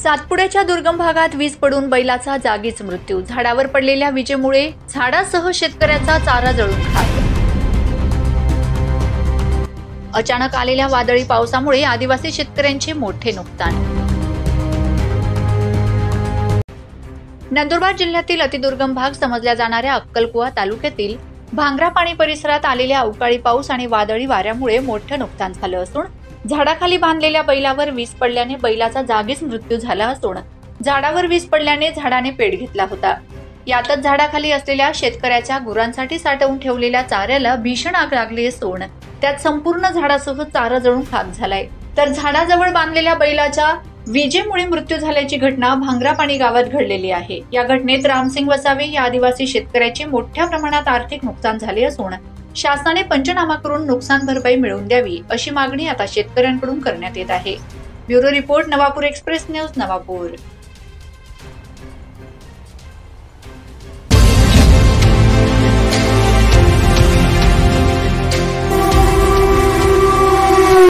सातपुड्याच्या दुर्गम भागात वीज पडून बैलाचा जागीच मृत्यू। झाडावर पडलेल्या विजेमुळे झाडासह शेतकऱ्याचा चारा जळून खाक। अचानक आलेल्या वादळी पावसामुळे आदिवासी शेतकऱ्यांचे मोठे नुकसान। नंदुरबार जिल्ह्यातील अतिदुर्गम भाग समजल्या जाणाऱ्या अक्कलकुवा तालुक्यातील भांगरापाणी परिसरात आलेल्या अवकाळी पाऊस आणि वादळी वाऱ्यामुळे मोठे नुकसान झालं असून झाडाखाली बांधलेल्या बैलावर वीज पडल्याने बैलाचा जागीच मृत्यू झाला असून झाडावर वीज पडल्याने झाडाने पेट घेतला होता। यातच झाडाखाली असलेल्या शेतकऱ्याच्या गुरांसाठी साठवून ठेवलेल्या चाऱ्याला भीषण आग लागली असून त्यात संपूर्ण झाडासह चारा जळून खाक झालाय। तर झाडाजवळ बांधलेल्या बैलाच्या विजेमुळे मृत्यू झाल्याची घटना भांगरापाणी गावात घडलेली आहे। या घटनेत रामसिंग वसावे या आदिवासी शेतकऱ्याचे मोठ्या प्रमाणात आर्थिक नुकसान झाले असून शासनाने पंचनामा करून नुकसान भरपाई मिळवून द्यावी अशी मागणी आता शेतकऱ्यांकडून करण्यात येत आहे। Bureau report, Navapur express news, Navapur.